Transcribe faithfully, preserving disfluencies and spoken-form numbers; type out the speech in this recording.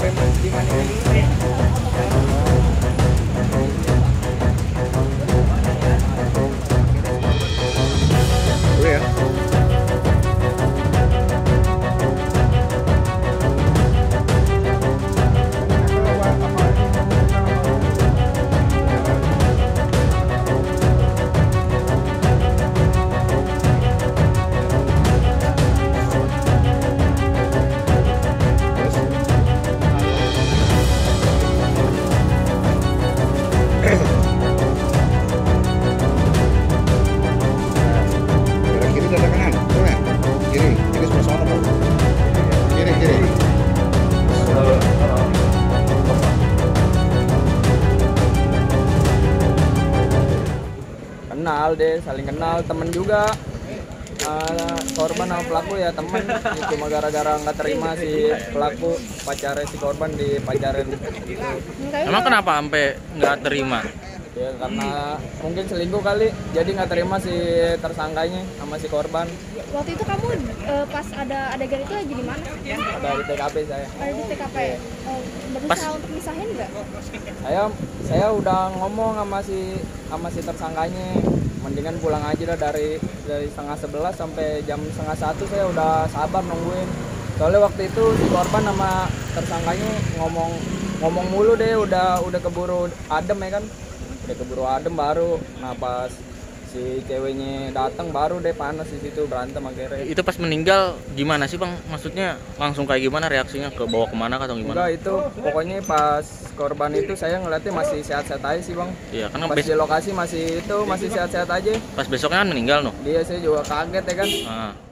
dimana dulu ya. Kenal deh, saling kenal, temen juga. Uh, korban sama pelaku ya temen, cuma gara-gara nggak terima si pelaku pacarnya si korban dipacarin gitu. Emang kenapa sampai nggak terima? Ya karena mungkin selingkuh kali, jadi nggak terima si tersangkanya sama si korban. Waktu itu kamu uh, pas ada adegan itu lagi di mana? Ada di T K P saya. Ada di T K P. Uh, berusaha pas untuk misahin nggak? Saya saya udah ngomong sama si sama si tersangkanya, mendingan pulang aja dah dari dari setengah sebelas sampai jam setengah satu saya udah sabar nungguin. Soalnya waktu itu si korban sama tersangkanya ngomong ngomong mulu deh, udah udah keburu adem ya kan. Udah keburu adem baru, nah pas si ceweknya datang baru deh panas di situ, berantem akhirnya. Itu pas meninggal gimana sih bang? Maksudnya langsung kayak gimana reaksinya, ke bawa kemana atau gimana? Enggak, itu pokoknya pas korban itu saya ngeliatnya masih sehat-sehat aja sih bang. Iya, karena pas di lokasi masih itu masih sehat-sehat aja. Pas besoknya kan meninggal noh. Dia saya juga kaget ya kan. Ah.